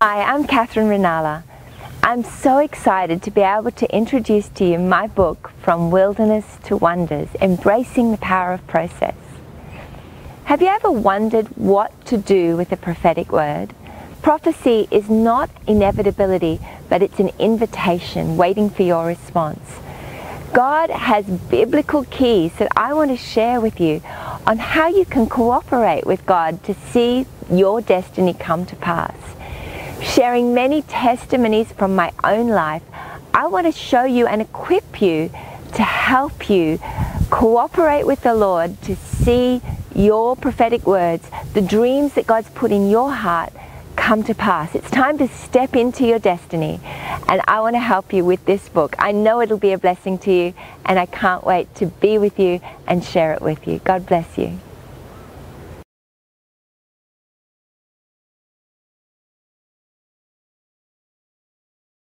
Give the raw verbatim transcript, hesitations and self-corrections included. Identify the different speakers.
Speaker 1: Hi, I'm Catherine Ranalla. I'm so excited to be able to introduce to you my book, From Wilderness to Wonders, Embracing the Power of Process. Have you ever wondered what to do with a prophetic word? Prophecy is not inevitability, but it's an invitation waiting for your response. God has biblical keys that I want to share with you on how you can cooperate with God to see your destiny come to pass. Sharing many testimonies from my own life, I want to show you and equip you to help you cooperate with the Lord to see your prophetic words, the dreams that God's put in your heart, come to pass. It's time to step into your destiny, and I want to help you with this book. I know it'll be a blessing to you, and I can't wait to be with you and share it with you. God bless you.